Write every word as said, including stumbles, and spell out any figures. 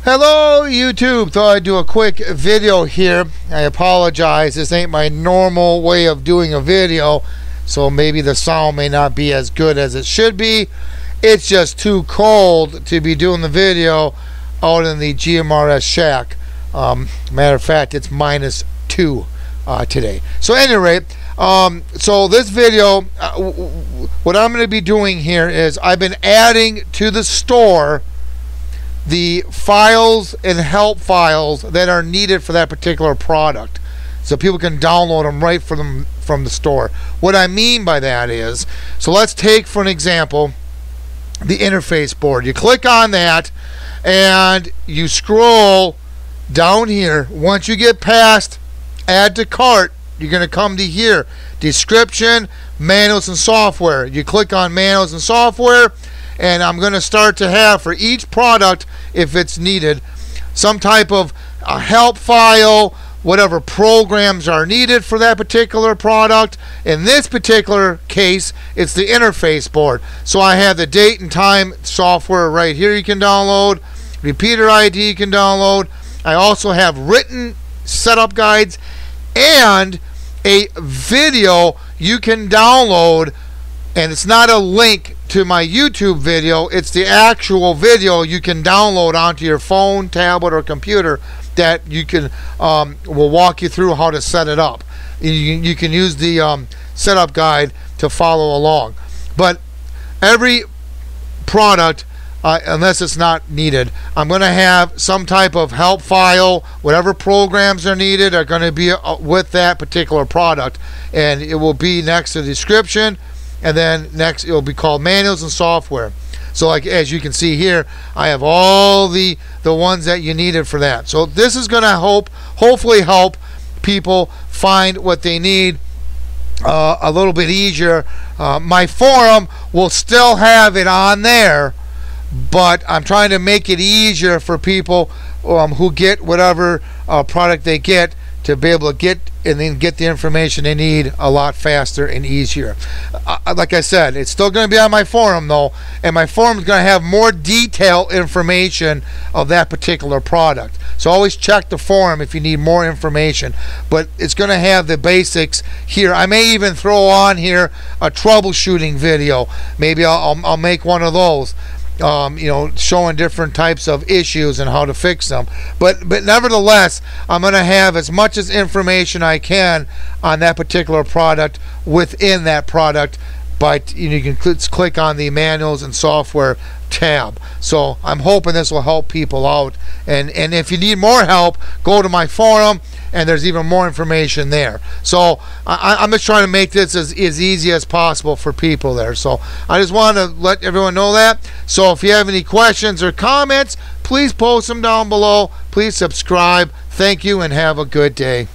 Hello YouTube, thought I'd do a quick video here. I apologize, this ain't my normal way of doing a video, so maybe the sound may not be as good as it should be. It's just too cold to be doing the video out in the G M R S shack. Um, matter of fact, it's minus two uh, today. So anyway, um, so this video, uh, what I'm going to be doing here is I've been adding to the store the files and help files that are needed for that particular product, so people can download them right from them from the store. What I mean by that is, so let's take for an example the interface board. You click on that and you scroll down here. Once you get past add to cart, you're going to come to here, description, manuals and software. You click on manuals and software, and I'm going to start to have for each product, if it's needed, some type of a help file, whatever programs are needed for that particular product. In this particular case, it's the interface board. So I have the date and time software right here you can download, repeater I D you can download. I also have written setup guides and a video you can download, and it's not a link to my YouTube video, it's the actual video you can download onto your phone, tablet, or computer that you can um, will walk you through how to set it up. You, you can use the um, setup guide to follow along. But every product, uh, unless it's not needed, I'm going to have some type of help file. Whatever programs are needed are going to be uh, with that particular product, and it will be next to the description. And then next, it'll be called manuals and software. So like as you can see here, I have all the the ones that you needed for that. So this is going to help, hopefully help people find what they need uh, a little bit easier. Uh, my forum will still have it on there, but I'm trying to make it easier for people um, who get whatever uh, product they get to be able to get and then get the information they need a lot faster and easier. Uh, like I said, it's still going to be on my forum though, and my forum is going to have more detailed information of that particular product. So always check the forum if you need more information, but it's going to have the basics here. I may even throw on here a troubleshooting video. Maybe I'll, I'll, I'll make one of those. Um, you know, showing different types of issues and how to fix them. But but nevertheless, I'm going to have as much as information I can on that particular product within that product. But you know, you can cl click on the manuals and software tab. So I'm hoping this will help people out. And and if you need more help, go to my forum, and there's even more information there. So I, I'm just trying to make this as, as easy as possible for people there. So I just want to let everyone know that. So if you have any questions or comments, please post them down below. Please subscribe. Thank you and have a good day.